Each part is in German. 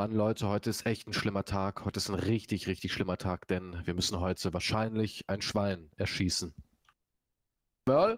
Mann, Leute, heute ist echt ein schlimmer Tag. Heute ist ein richtig, richtig schlimmer Tag, denn wir müssen heute wahrscheinlich ein Schwein erschießen. Merl?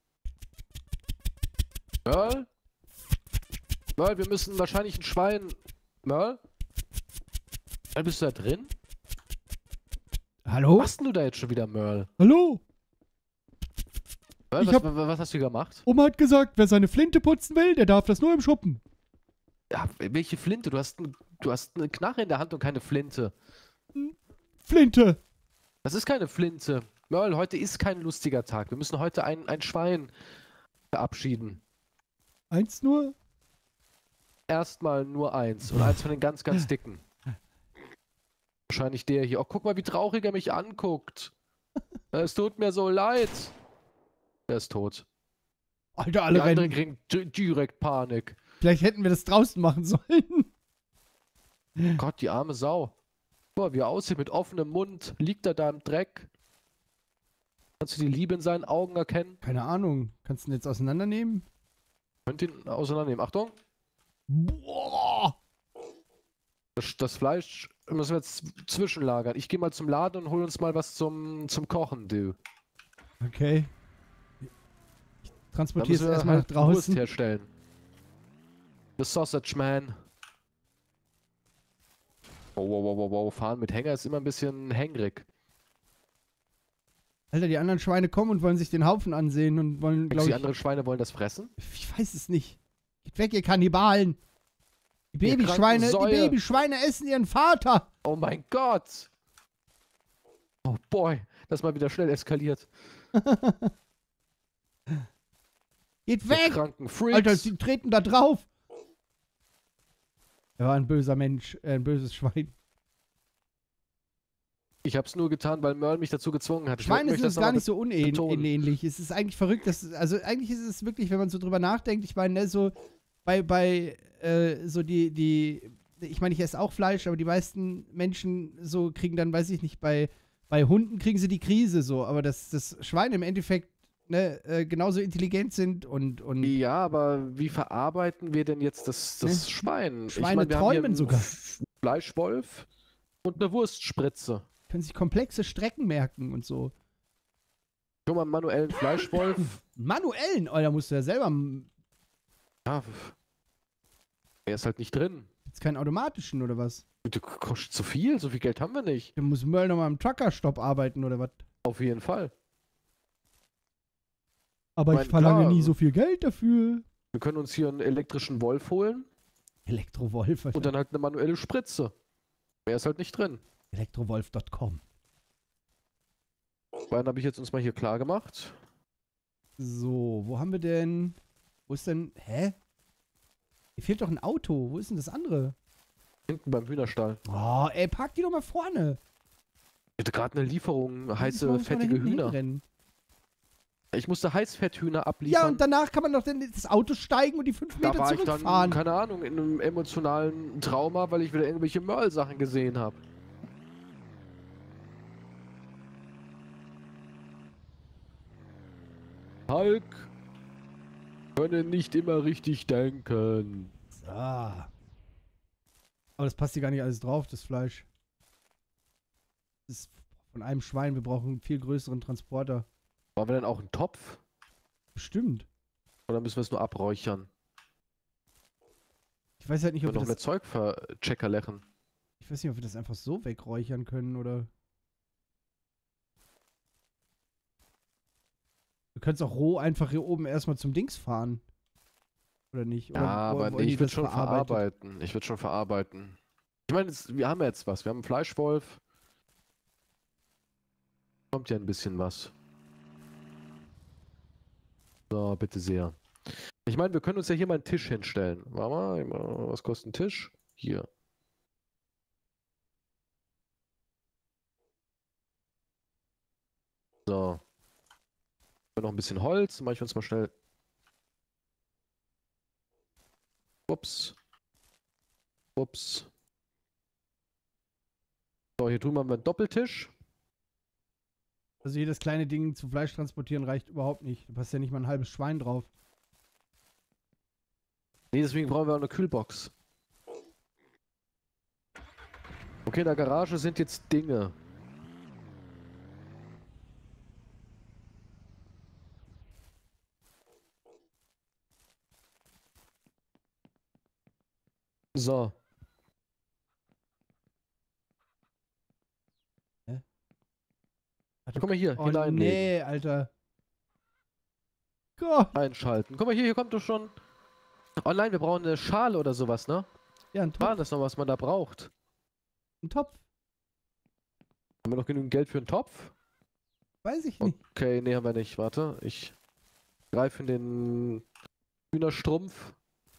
Merl? Merl, wir müssen wahrscheinlich ein Schwein... Merl? Merl, bist du da drin? Hallo? Was machst denn du da jetzt schon wieder, Merl? Hallo? Merl, was hast du gemacht? Oma hat gesagt, wer seine Flinte putzen will, der darf das nur im Schuppen. Ja, welche Flinte? Du hast eine Knarre in der Hand und keine Flinte. Flinte. Das ist keine Flinte. Merl, heute ist kein lustiger Tag. Wir müssen heute ein Schwein verabschieden. Eins nur? Erstmal nur eins. Und eins von den ganz, ganz dicken. Wahrscheinlich der hier. Oh, guck mal, wie traurig er mich anguckt. Es tut mir so leid. Er ist tot. Alter, alle Die anderen rennen. kriegen direkt Panik. Vielleicht hätten wir das draußen machen sollen. Gott, die arme Sau. Guck mal, wie er aussieht mit offenem Mund. Liegt er da im Dreck? Kannst du die Liebe in seinen Augen erkennen? Keine Ahnung. Kannst du ihn jetzt auseinandernehmen? Könnt ihn auseinandernehmen. Achtung. Boah. Das Fleisch müssen wir jetzt zwischenlagern. Ich gehe mal zum Laden und hol uns mal was zum Kochen, du. Okay. Ich Da transportiere müssen es wir erstmal nach halt Wurst draußen. herstellen. The Sausage Man. Oh, wow, wow, wow, wow. Fahren mit Hänger ist immer ein bisschen hängrig. Alter, die anderen Schweine kommen und wollen sich den Haufen ansehen und wollen, Denkst du, glaube die ich... anderen Schweine wollen das fressen? Ich weiß es nicht. Geht weg, ihr Kannibalen. Die Ihr Babyschweine, kranken die Säue. Babyschweine essen ihren Vater. Oh mein Gott! Oh boy, das mal wieder schnell eskaliert. Geht Ihr weg. kranken Freaks. Alter, sie treten da drauf. Er war ein böser Mensch, ein böses Schwein. Ich hab's nur getan, weil Merl mich dazu gezwungen hat. Schweine sind das uns gar nicht so betonen. unähnlich. Es ist eigentlich verrückt, also eigentlich ist es wirklich, wenn man so drüber nachdenkt, ich meine, ne, so so ich meine, ich esse auch Fleisch, aber die meisten Menschen so kriegen dann, weiß ich nicht, bei Hunden kriegen sie die Krise so, aber dass Schweine im Endeffekt ne, genauso intelligent sind und Ja, aber wie verarbeiten wir denn jetzt das Ne? Schwein? Schweine wir haben hier träumen einen sogar. Fleischwolf und eine Wurstspritze. können sich komplexe Strecken merken und so. Schon mal einen manuellen Fleischwolf. Manuellen, oh, da musst du ja selber, Ja, er ist halt nicht drin. jetzt keinen automatischen oder was? Du kostet zu viel, so viel Geld haben wir nicht. Dann muss Merl nochmal im Truckerstopp arbeiten oder was? Auf jeden Fall. Aber Mein ich verlange klar. nie so viel Geld dafür. Wir können uns hier einen elektrischen Wolf holen Elektrowolf. und dann halt eine manuelle Spritze. Er ist halt nicht drin. Elektrowolf.com. Schwein habe ich jetzt uns mal hier klar gemacht. So, wo haben wir denn? Wo ist denn. Hä? Hier fehlt doch ein Auto. Wo ist denn das andere? Hinten beim Hühnerstall. Oh, ey, park die doch mal vorne. Ich hatte gerade eine Lieferung, Muss heiße, man da fettige hinten Hühner. hinrennen. Ich musste Heißfetthühner abliefern. Ja, und danach kann man doch dann das Auto steigen und die 5 da Meter war ich dann, zurückfahren. keine Ahnung, in einem emotionalen Trauma, weil ich wieder irgendwelche Merl-Sachen gesehen habe. Hulk können nicht immer richtig denken. So. Aber das passt hier gar nicht alles drauf, das Fleisch. Das ist von einem Schwein. Wir brauchen einen viel größeren Transporter. Wollen wir denn auch einen Topf? Bestimmt. Oder müssen wir es nur abräuchern? Ich weiß halt nicht, Wir ob wir noch mehr das, Zeug vercheckerlechen. ich weiß nicht, ob wir das einfach so wegräuchern können oder. Wir können es auch roh einfach hier oben erstmal zum Dings fahren. Oder nicht? Oder Ja, aber wollen nee, die ich würde das schon verarbeitet? verarbeiten. Ich würde schon verarbeiten. Ich meine, wir haben ja jetzt was. Wir haben einen Fleischwolf. Kommt ja ein bisschen was. So, bitte sehr. Ich meine, wir können uns ja hier mal einen Tisch hinstellen. Warte mal, was kostet ein Tisch? Hier. So. Noch ein bisschen Holz. Dann mache ich uns mal schnell. Ups. Ups. So, hier drüben haben wir einen Doppeltisch. Also jedes kleine Ding zu Fleisch transportieren reicht überhaupt nicht. Da passt ja nicht mal ein halbes Schwein drauf. Nee, deswegen brauchen wir auch eine Kühlbox. Okay, in der Garage sind jetzt Dinge. So. Guck mal hier, Oh hineinlegen. nee, Alter. Gott. Einschalten. Guck mal hier kommt doch schon. Oh nein, wir brauchen eine Schale oder sowas, ne? Ja, ein War Topf. das noch, was man da braucht? Ein Topf. Haben wir noch genügend Geld für einen Topf? Weiß ich nicht. Okay, nee, haben wir nicht. Warte, ich greife in den Hühnerstrumpf.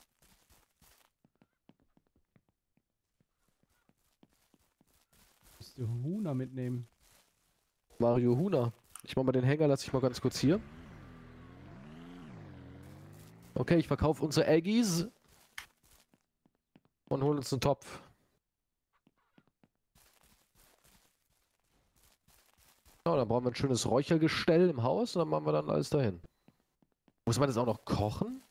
Musst du Huhner mitnehmen. Mario Huhner. Ich mach mal den Hänger, lass ich mal ganz kurz hier. Okay, ich verkaufe unsere Eggies und holen uns einen Topf. Ja, dann brauchen wir ein schönes Räuchergestell im Haus und dann machen wir dann alles dahin. Muss man das auch noch kochen?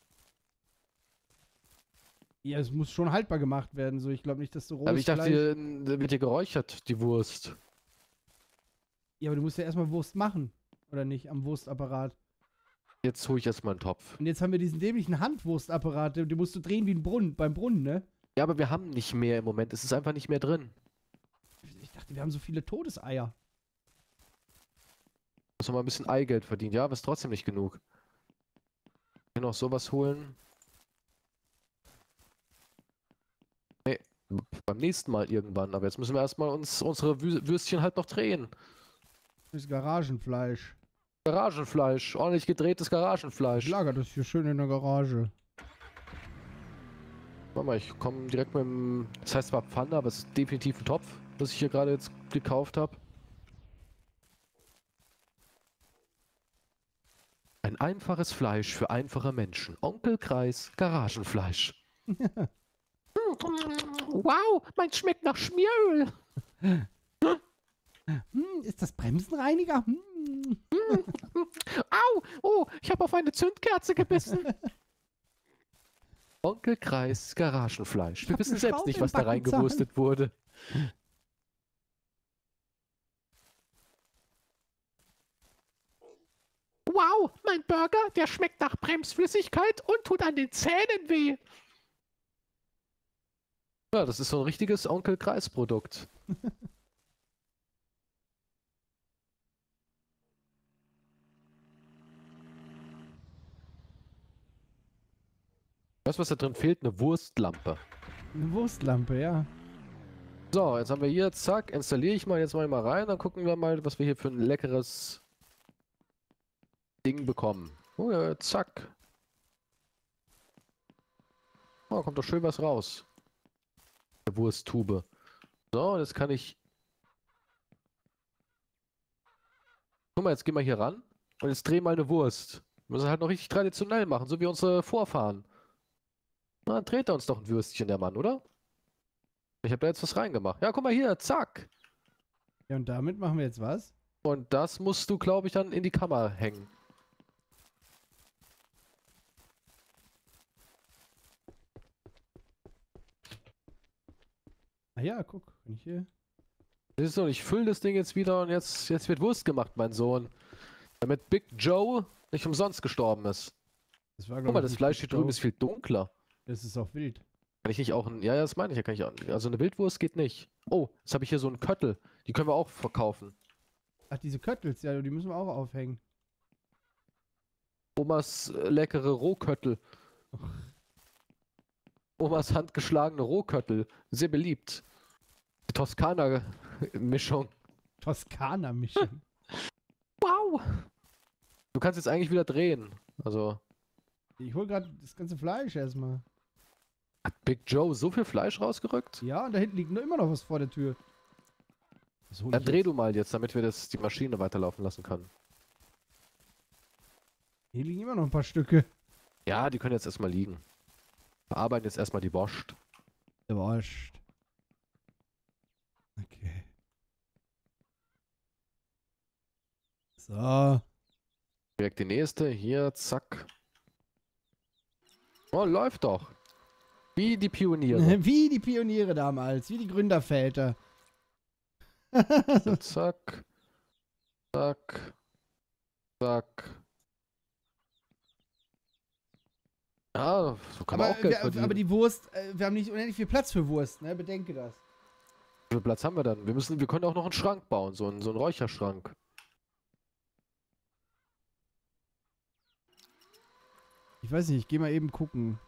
Ja, es muss schon haltbar gemacht werden. So, ich glaube nicht, dass du rohes Aber ich dachte, Fleisch... da wird hier geräuchert, die Wurst. Ja, aber du musst ja erstmal Wurst machen. Oder nicht? Am Wurstapparat. Jetzt hole ich erstmal einen Topf. Und jetzt haben wir diesen dämlichen Handwurstapparat. Den musst du drehen wie ein Brunnen, beim Brunnen, ne? Ja, aber wir haben nicht mehr im Moment. Es ist einfach nicht mehr drin. Ich dachte, wir haben so viele Todeseier. Muss man mal ein bisschen Eigeld verdient. Ja, aber ist trotzdem nicht genug. Wir noch sowas holen. Nee, beim nächsten Mal irgendwann. Aber jetzt müssen wir erstmal unsere Würstchen halt noch drehen. Das ist Garagenfleisch. Garagenfleisch. Ordentlich gedrehtes Ich Garagenfleisch. lager das hier schön in der Garage. Warte mal, ich komme direkt mit dem... Das heißt zwar Pfanne, aber es ist definitiv ein Topf, was ich hier gerade jetzt gekauft habe. Ein einfaches Fleisch für einfache Menschen. Onkel Kreis Garagenfleisch. Wow, mein schmeckt nach Schmieröl. Ist das Bremsenreiniger? Au, oh, ich habe auf eine Zündkerze gebissen. Onkel Kreis Garagenfleisch. Wir hab wissen eine selbst Schraube nicht, im was da Backenzahn. reingewurstet wurde. Wow, mein Burger, der schmeckt nach Bremsflüssigkeit und tut an den Zähnen weh. Ja, das ist so ein richtiges Onkel-Kreis-Produkt. Weißt du, was da drin fehlt? Eine Wurstlampe. Eine Wurstlampe, ja. So, jetzt haben wir hier, zack, installiere ich mal, jetzt mal rein, dann gucken wir mal, was wir hier für ein leckeres Ding bekommen. Oh ja, zack. Oh, kommt doch schön was raus. Eine Wursttube. So, und jetzt kann ich... Guck mal, jetzt gehen wir hier ran und jetzt drehen wir eine Wurst. Wir müssen halt noch richtig traditionell machen, so wie unsere Vorfahren. Na, dann dreht er uns doch ein Würstchen, der Mann, oder? Ich habe da jetzt was reingemacht. Ja, guck mal hier, zack. Ja, und damit machen wir jetzt was? Und das musst du, glaube ich, dann in die Kammer hängen. Ah ja, guck, kann ich hier... Siehst du, ich fülle das Ding jetzt wieder und jetzt wird Wurst gemacht, mein Sohn. Damit Big Joe nicht umsonst gestorben ist. Das war, Guck glaub mal, ich, das nicht Fleisch hier drüben Joe. ist viel dunkler. Das ist auch wild. Kann ich nicht auch ein... Ja, ja, das meine ich ja, kann ich auch... Also eine Wildwurst geht nicht. Oh, jetzt habe ich hier so einen Köttel. Die können wir auch verkaufen. Ach, diese Köttels, ja, die müssen wir auch aufhängen. Omas leckere Rohköttel. Omas handgeschlagene Rohköttel. Sehr beliebt. Die Toskana-Mischung. Toskana-Mischung. Wow! Du kannst jetzt eigentlich wieder drehen. Also... Ich hol gerade das ganze Fleisch erstmal. Hat Big Joe so viel Fleisch rausgerückt? Ja, und da hinten liegt nur immer noch was vor der Tür. Was hol Dann ich dreh jetzt? du mal jetzt, damit wir die Maschine weiterlaufen lassen können. Hier liegen immer noch ein paar Stücke. Ja, die können jetzt erstmal liegen. Verarbeiten jetzt erstmal die Wurst. Überrascht. Okay. So. Direkt die nächste. Hier, zack. Oh, läuft doch. Wie die Pioniere. Wie die Pioniere damals, wie die Gründerväter. So, zack. Zack. Zack. Ja, so kann man auch Geld verdienen. aber die Wurst, wir haben nicht unendlich viel Platz für Wurst, ne? Bedenke das. Wie viel Platz haben wir dann? Wir können auch noch einen Schrank bauen, so einen Räucherschrank. Ich weiß nicht, ich gehe mal eben gucken.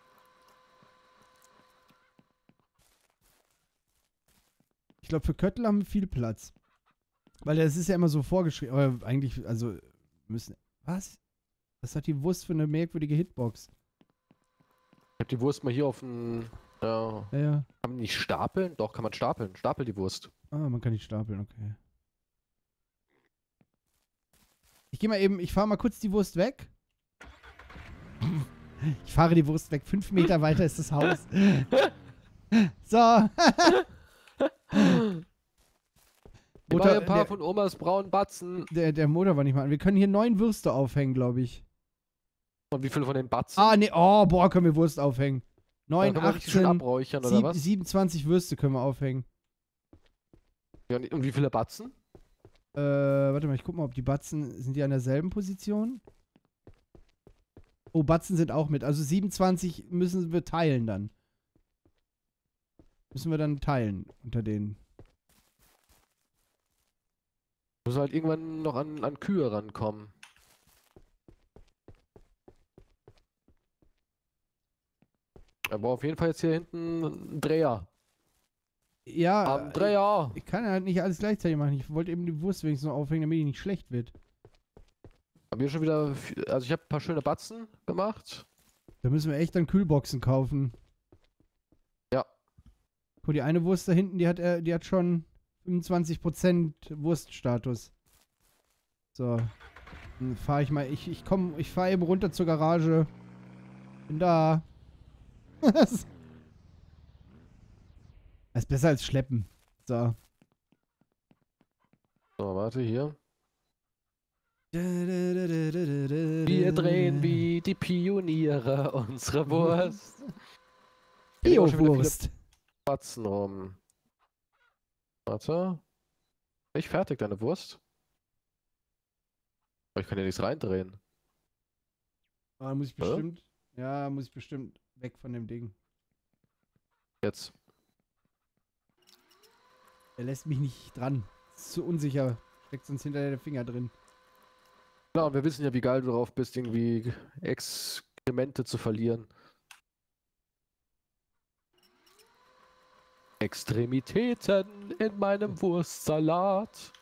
Ich glaube, für Köttel haben wir viel Platz. Weil das ist ja immer so vorgeschrieben. Aber eigentlich, also, müssen. Was? Was hat die Wurst für eine merkwürdige Hitbox? Ich hab die Wurst mal hier auf den. Ja. Ja, ja. Kann man nicht stapeln? Doch, kann man stapeln. Stapel die Wurst. Ah, man kann nicht stapeln, okay. Ich gehe mal eben, ich fahre mal kurz die Wurst weg. Ich fahre die Wurst weg. 5 Meter weiter ist das Haus. So. Ich ein paar von Omas braunen Batzen. Der Motor war nicht mal an. Wir können hier 9 Würste aufhängen, glaube ich. Und wie viele von den Batzen? Ah, nee. Oh, boah, können wir Wurst aufhängen. 9, 18, abräuchern, oder was? 27 Würste können wir aufhängen. Ja, und wie viele Batzen? Warte mal, ich guck mal, ob die Batzen, sind die an derselben Position? Oh, Batzen sind auch mit. Also 27 müssen wir teilen dann. Müssen wir dann teilen unter denen. Muss halt irgendwann noch an Kühe rankommen. Er war auf jeden Fall jetzt hier hinten ein Dreher. Ja, Am Dreher. ich kann halt nicht alles gleichzeitig machen. Ich wollte eben die Wurst wenigstens noch aufhängen, damit die nicht schlecht wird. Haben wir schon wieder. Also, ich habe ein paar schöne Batzen gemacht. Da müssen wir echt dann Kühlboxen kaufen. Ja. Guck, die eine Wurst da hinten, die hat schon 25% Wurststatus. So. Dann fahre ich mal. Ich fahre eben runter zur Garage. Bin da. Das ist besser als schleppen. So. So, warte hier. Wir drehen wie die Pioniere unsere Wurst. Bio-Wurst. Batzen rum. Warte. Ich fertig, deine Wurst. Aber ich kann ja nichts reindrehen. Ah, muss ich bestimmt. Ja, muss ich bestimmt weg von dem Ding. Jetzt. Er lässt mich nicht dran. Ist zu unsicher. Steckt sonst hinter der Finger drin. Klar, und wir wissen ja, wie geil du drauf bist, irgendwie Exkremente zu verlieren. Extremitäten in meinem Wurstsalat.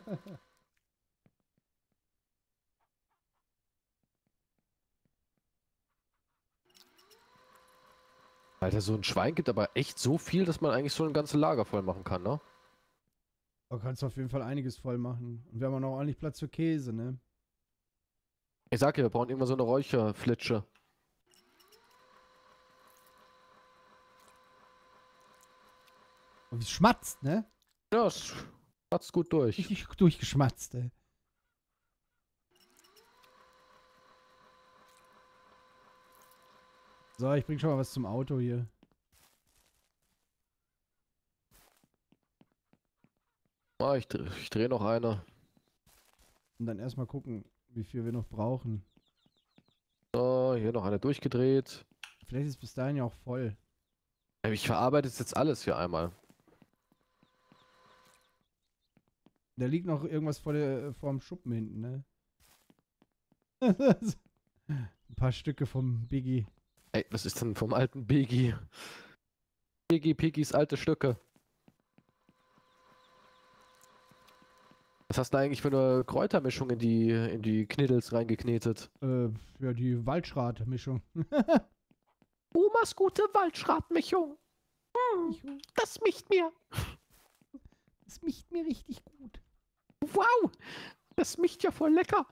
Alter, so ein Schwein gibt aber echt so viel, dass man eigentlich so ein ganzes Lager voll machen kann, ne? Da kannst du auf jeden Fall einiges voll machen. Und wir haben auch noch ordentlich Platz für Käse, ne? Ich sag ja, wir brauchen irgendwann so eine Räucherflitsche. Und wie es schmatzt, ne? Ja, es hat's gut durch. Richtig durchgeschmatzt, ey. So, ich bring schon mal was zum Auto hier. Ah, ich dreh noch eine. Und dann erstmal gucken, wie viel wir noch brauchen. So, hier noch eine durchgedreht. Vielleicht ist bis dahin ja auch voll. Ich verarbeite jetzt alles hier einmal. Da liegt noch irgendwas vor dem Schuppen hinten, ne? Ein paar Stücke vom Biggie. Ey, was ist denn vom alten Biggie? Piggys alte Stücke. Was hast du eigentlich für eine Kräutermischung in die Kniddels reingeknetet? Ja, die Waldschrat-Mischung. Omas gute Waldschratmischung. Das mischt mir. Das mischt mir richtig gut. Wow, das mischt ja voll lecker.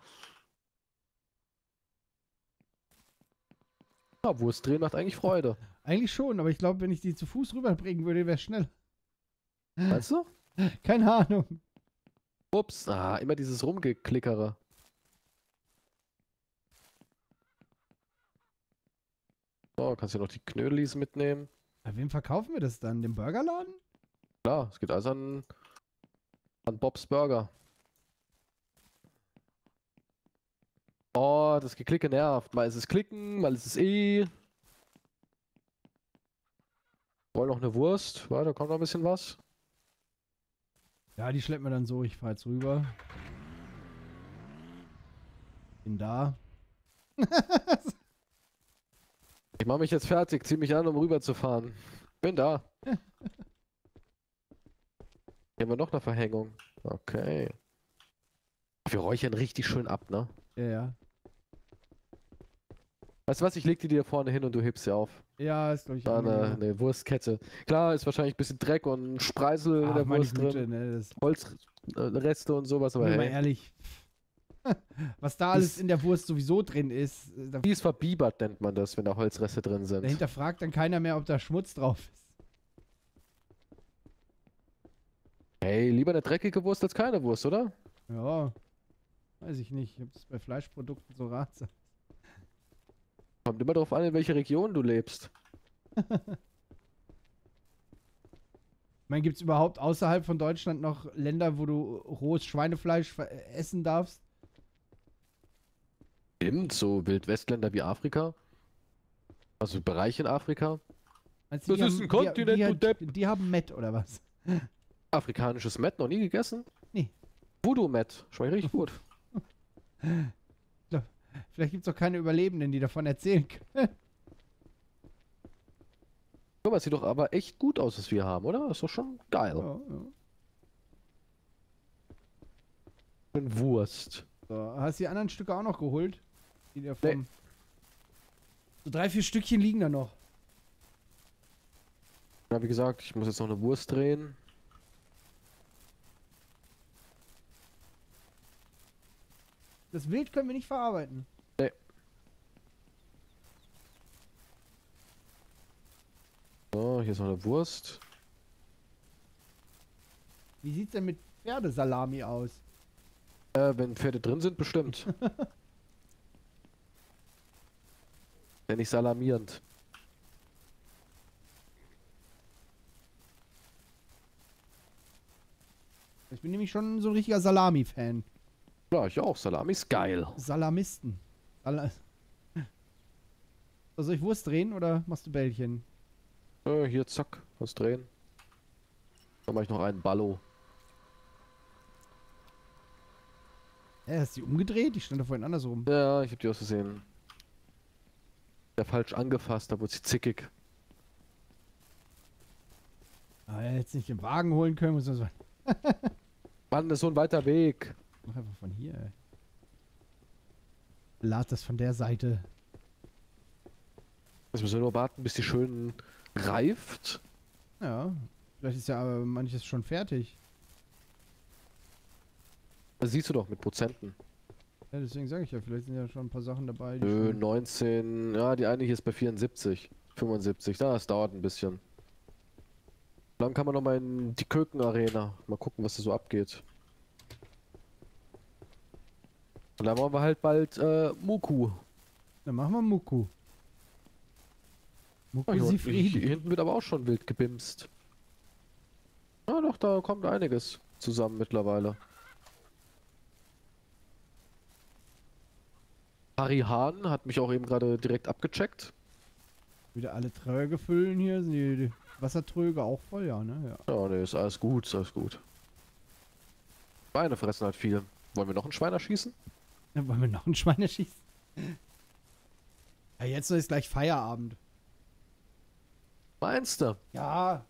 Ja, Wurst drehen macht eigentlich Freude. Eigentlich schon, aber ich glaube, wenn ich die zu Fuß rüberbringen würde, wäre es schnell. Weißt du? Keine Ahnung. Ups, immer dieses Rumgeklickere. So, kannst du noch die Knödelis mitnehmen. Bei wem verkaufen wir das dann? Dem Burgerladen? Klar, es geht alles an An Bob's Burger. Oh, das Geklicke nervt. Mal ist es Klicken, mal ist es E. Wollen noch eine Wurst? Warte, da kommt noch ein bisschen was. Ja, die schleppen wir dann so. Ich fahr jetzt rüber. Bin da. Ich mache mich jetzt fertig, zieh mich an, um rüber zu fahren. Bin da. Hier haben wir noch eine Verhängung. Okay. Wir räuchern richtig schön ab, ne? Ja, ja. Weißt du was, ich leg die dir vorne hin und du hebst sie auf. Ja, ist glaube ich Da angenehmer. eine Wurstkette. Klar, ist wahrscheinlich ein bisschen Dreck und Spreisel in Ach, der meine Wurst Güte, drin. ne? Das, Holzreste und sowas, aber bin mal hey. ehrlich. Was da alles Ist- in der Wurst sowieso drin ist, da Die ist verbiebert, nennt man das, wenn da Holzreste drin sind. dahinter fragt dann keiner mehr, ob da Schmutz drauf ist. Hey, lieber eine dreckige Wurst als keine Wurst, oder? Ja, weiß ich nicht. Ich habe das bei Fleischprodukten so ratsam. Kommt immer darauf an, in welcher Region du lebst. Ich meine, gibt es überhaupt außerhalb von Deutschland noch Länder, wo du rohes Schweinefleisch essen darfst? Stimmt, so Wildwestländer wie Afrika. Also Bereich in Afrika. Meinst du, Das ist ein Kontinent, du Depp. Die haben Met oder was? Afrikanisches Mett noch nie gegessen? Nee. Voodoo-Mett. Schmeckt richtig gut. Vielleicht gibt es auch keine Überlebenden, die davon erzählen können. Guck mal, sieht doch aber echt gut aus, was wir haben, oder? Ist doch schon geil. Ja, ja. Schön Wurst. So, hast du die anderen Stücke auch noch geholt? Die da Nee. vom So 3, 4 Stückchen liegen da noch. Ja, wie gesagt, ich muss jetzt noch eine Wurst drehen. Das Wild können wir nicht verarbeiten. So, hier ist noch eine Wurst. Wie sieht's denn mit Pferdesalami aus? Wenn Pferde drin sind, bestimmt. Nenn ich salamierend. Ich bin nämlich schon so ein richtiger Salami-Fan. Ja, ich auch. Salami ist geil. Salamisten. Soll ich Wurst drehen oder machst du Bällchen? Hier, zack, was drehen. Dann mache ich noch einen Ballo. Hast du die umgedreht? Die stand da vorhin andersrum. Ja, ich habe die aus Versehen. Ja, falsch angefasst, da wurde sie zickig. Ah, jetzt nicht den Wagen holen können, muss man so. Mann, das ist so ein weiter Weg. Mach einfach von hier, ey. Lad das von der Seite. Jetzt müssen wir nur warten, bis die schön reift. Ja. Vielleicht ist ja aber manches schon fertig. Das siehst du doch mit Prozenten. Ja, deswegen sage ich ja, vielleicht sind ja schon ein paar Sachen dabei, die Nö, schon 19, ja, die eine hier ist bei 74, 75. Das dauert ein bisschen. Dann kann man noch mal in die Köken-Arena. Mal gucken, was da so abgeht. Und dann machen wir halt bald Muku. Dann machen wir Muku. Oh, Muku hier, hier Siegfried. hinten wird aber auch schon wild gebimst. Ja doch, da kommt einiges zusammen mittlerweile. Harry Hahn hat mich auch eben gerade direkt abgecheckt. Wieder alle Tröge füllen hier. Sind die Wassertröge auch voll, ja, ne? Ja. Ja, ne, ist alles gut, ist alles gut. Schweine fressen halt viel. Wollen wir noch einen Schwein erschießen? Dann wollen wir noch ein Schwein erschießen? Ja, jetzt ist gleich Feierabend. Meinst du? Ja.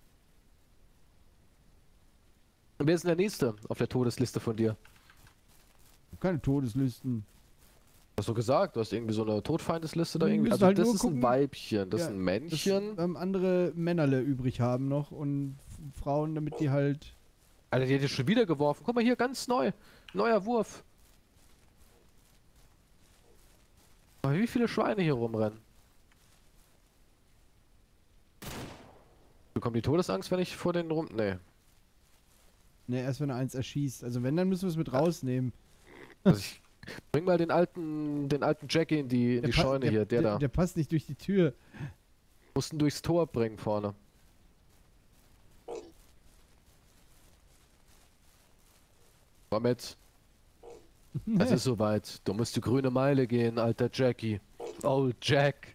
Und wer ist denn der Nächste auf der Todesliste von dir? Keine Todeslisten. Hast du gesagt, du hast irgendwie so eine Todfeindesliste da Wir irgendwie? müssen Also halt das nur ist gucken. ein Weibchen, das Ja, ist ein Das, Männchen. andere Männerle übrig haben noch und Frauen, damit die halt. Alter, die hat jetzt schon wieder geworfen. Guck mal hier, ganz neu. Neuer Wurf. Aber wie viele Schweine hier rumrennen? Bekommt die Todesangst, wenn ich vor den rum... Nee. Ne, erst wenn er eins erschießt. Also wenn, dann müssen wir es mit rausnehmen. Also ich bring mal den alten Jackie in die pa- Scheune hier, der da. Der passt nicht durch die Tür. Mussten durchs Tor bringen vorne. Komm mit. Es ist soweit. Du musst die grüne Meile gehen, alter Jackie. Oh, Jack.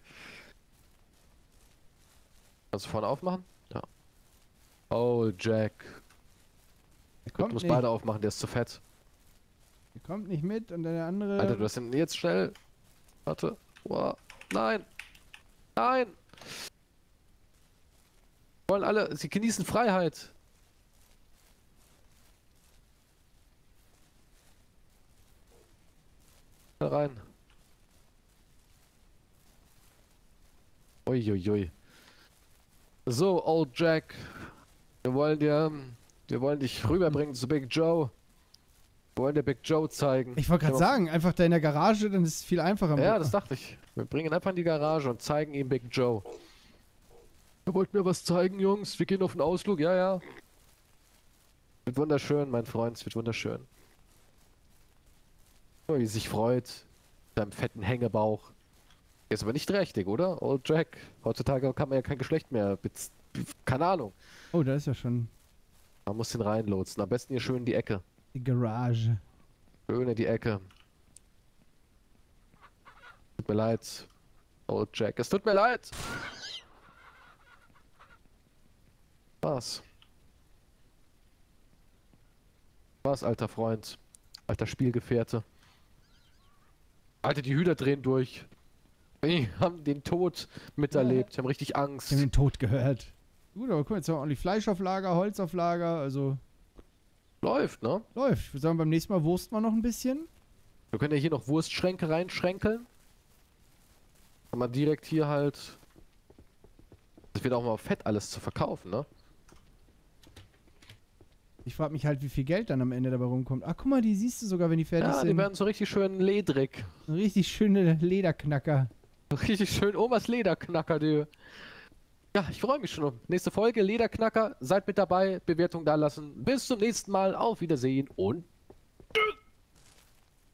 Kannst du vorne aufmachen? Ja. Oh, Jack. Gut, du musst beide aufmachen, der ist zu fett. Der kommt nicht mit und der andere... Alter, du hast ihn jetzt schnell. Warte. Wow. Nein. Nein. Wollen alle, sie genießen Freiheit. Da rein. Uiuiui. So, Old Jack. Wir wollen dich rüberbringen zu Big Joe. Wir wollen dir Big Joe zeigen. Ich wollte gerade sagen, einfach da in der Garage, dann ist es viel einfacher. Ja, das dachte ich. Wir bringen ihn einfach in die Garage und zeigen ihm Big Joe. Ihr wollt mir was zeigen, Jungs? Wir gehen auf einen Ausflug. Ja, ja. Wird wunderschön, mein Freund. Es wird wunderschön. Oh, wie sich freut. Mit seinem fetten Hängebauch. Ist aber nicht trächtig, oder? Old Jack. Heutzutage kann man ja kein Geschlecht mehr. Keine Ahnung. Oh, da ist ja schon Man muss den reinlotsen. Am besten hier schön in die Ecke. die Garage. Schön in die Ecke. Tut mir leid. Old Jack. Es tut mir leid. Was? Was, alter Freund? Alter Spielgefährte. Alter, die Hühner drehen durch. Die haben den Tod miterlebt. Die haben richtig Angst. Ich habe den Tod gehört. Gut, aber guck mal, jetzt haben wir ordentlich Fleisch auf Lager, Holz auf Lager, also Läuft, ne? läuft. Ich würde sagen, beim nächsten Mal wursten wir noch ein bisschen. Wir können ja hier noch Wurstschränke reinschränkeln. Kann man direkt hier halt... Das wird auch mal fett alles zu verkaufen, ne? Ich frage mich halt, wie viel Geld dann am Ende dabei rumkommt. Ach, guck mal, die siehst du sogar, wenn die fertig Ja, die sind. werden so richtig schön ledrig. Richtig schöne Lederknacker. Richtig schön Omas Lederknacker, du. Ja, ich freue mich schon auf nächste Folge. Lederknacker, seid mit dabei, Bewertung da lassen. Bis zum nächsten Mal, auf Wiedersehen und